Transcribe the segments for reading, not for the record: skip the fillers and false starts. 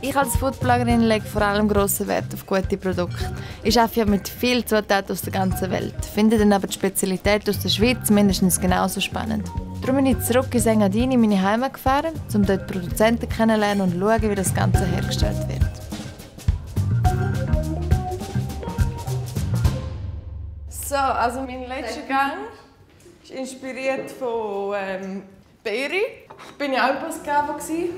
Ich als Foodbloggerin lege vor allem grossen Wert auf gute Produkte. Ich arbeite ja mit vielen Zutaten aus der ganzen Welt, finde dann aber die Spezialität aus der Schweiz mindestens genauso spannend. Darum bin ich zurück in Engadin in meine Heimat gefahren, um dort die Produzenten kennenzulernen und zu schauen, wie das Ganze hergestellt wird. So, also mein letzter Gang ist inspiriert von Beeri. Ich war ja auch in Pescavo.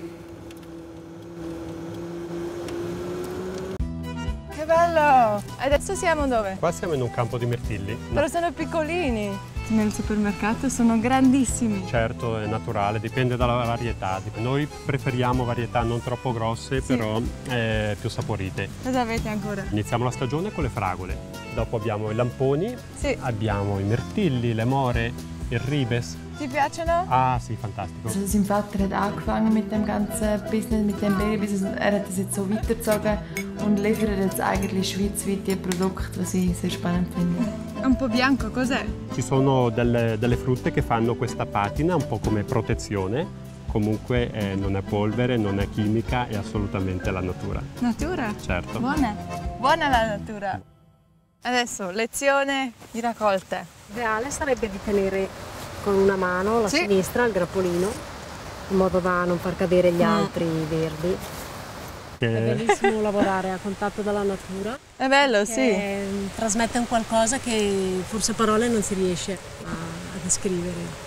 Che bello! Adesso siamo dove? Qua siamo in un campo di mirtilli. Però sono piccolini. Nel supermercato sono grandissimi. Certo, è naturale, dipende dalla varietà. Noi preferiamo varietà non troppo grosse, sì, però più saporite. Cosa avete ancora? Iniziamo la stagione con le fragole. Dopo abbiamo i lamponi, sì, abbiamo i mirtilli, le more, il ribes. Ti piacciono? Ah, sì, fantastico. Also sein Vater hat angefangen mit dem ganzen Business, mit dem Baby-Business. Er hat das jetzt so weitergezogen und liefert jetzt eigentlich schweizweit die Produkte, was ich sehr spannend finde. Un po' bianco, cos'è? Ci sono delle frutte che fanno questa patina, un po' come protezione. Comunque non è polvere, non è chimica, è assolutamente la natura. Natura? Certo. Buona. Buona la natura. Adesso, lezione di raccolta. L'ideale sarebbe di tenere con una mano la sinistra il grappolino, in modo da non far cadere gli altri verdi. È bellissimo lavorare a contatto dalla natura. È bello, sì. Trasmette un qualcosa che forse a parole non si riesce a descrivere.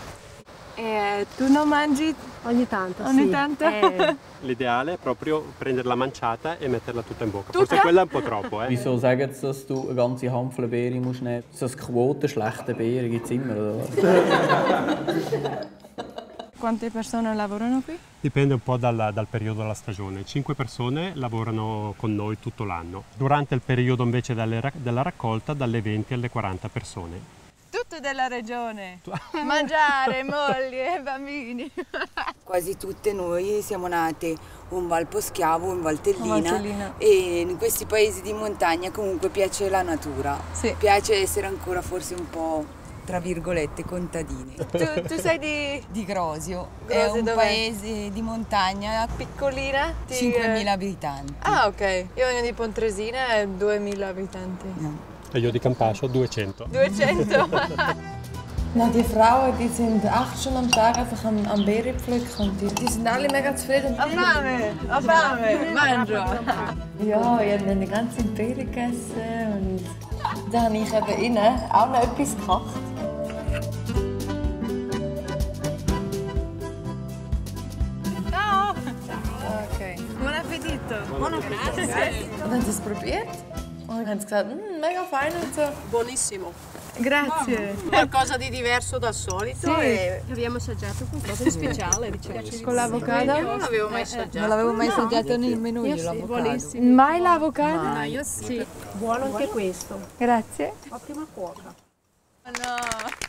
Tu non mangi? Ogni tanto, Ogni sì. tanto? L'ideale è proprio prendere la manciata e metterla tutta in bocca. Tutta? Forse quella è un po' troppo. Wieso sagen sie, dass du eine ganze Handvoll Beeren musst nehmen? So eine Quote schlechte Beeren gibt es immer, oder was? Quante persone lavorano qui? Dipende un po' dal periodo della stagione. 5 persone lavorano con noi tutto l'anno. Durante il periodo invece della raccolta dalle 20 alle 40 persone. Tutte della regione. Mangiare, moglie, bambini. Quasi tutte noi siamo nate o in Val Poschiavo o in Valtellina, Valtellina, e in questi paesi di montagna comunque piace la natura. Sì. Piace essere ancora forse un po', tra virgolette, contadine. Tu sei di Grosio, è Grosio un dov'è? paese di montagna, piccolina? 5.000 abitanti. Ah, ok. Io vengo di Pontresina e 2.000 abitanti. No. E io di Campascio 200. 200? Na, die Frauen, die sind 8 Stunden am Tag einfach am Beeren pflücken und die sind alle mega zufrieden. Ho fame, mangio. Ja, ich habe dann die ganze Beeren gegessen und dann habe ich eben ihnen auch noch etwas gekocht. Ciao! Ok. Buon appetito! Buon appetito! Und dann haben sie es probiert und dann haben sie gesagt, mega fein und so. Buonissimo. Grazie! Qualcosa di diverso dal solito Sì. e abbiamo assaggiato qualcosa di speciale, diciamo. Con l'avocado? Non l'avevo mai assaggiato. Non l'avevo mai assaggiato nemmeno io Sì, l'avocado. buonissimo. Mai l'avocado? Ma io sì. Buono anche questo. Grazie. Ottima cuoca. No!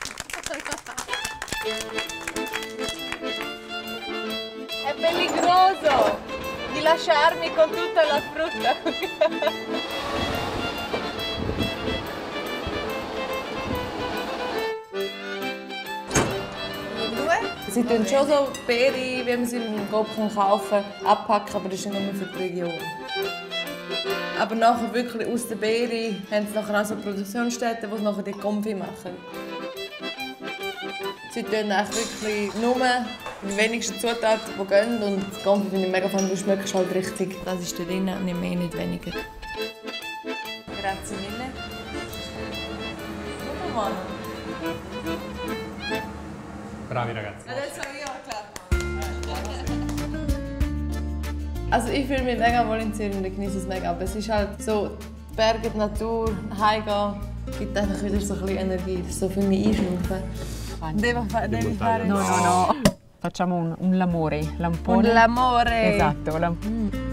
È peligroso di lasciarmi con tutta la frutta. Sie tun schon so Beeren, wie man sie im Coop kaufen kann, abpacken, aber das ist nicht nur für die Region. Aber nachher wirklich aus den Beeren haben sie nachher auch so Produktionsstätten, die nachher die Konfi machen. Sie tun eigentlich wirklich nur die wenigsten Zutaten, die gehen. Und das Konfi finde ich mega fein, du schmeckst halt richtig. Das ist drin und nicht mehr, nicht weniger. Grazie mille. Guarda, Manu. Bravi ragazzi. Adesso io, klar. Also ich fühle mich mega wohl in Zürich und ich genieße es mega. Aber es ist halt so, die Berge, die Natur, heimgehen, gibt einfach wieder so ein bisschen Energie. Das ist so für mich einschnaufen. Devi fare... No. Facciamo un lamore, lampone. Un l'amore! Esatto,